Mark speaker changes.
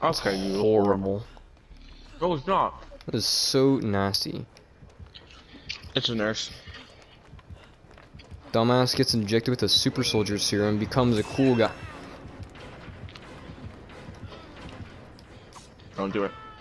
Speaker 1: Okay, you
Speaker 2: Horrible.
Speaker 1: No, it's not.
Speaker 2: That is so nasty.
Speaker 1: It's a nurse.
Speaker 2: Dumbass gets injected with a super soldier serum, becomes a cool guy.
Speaker 1: Don't do it.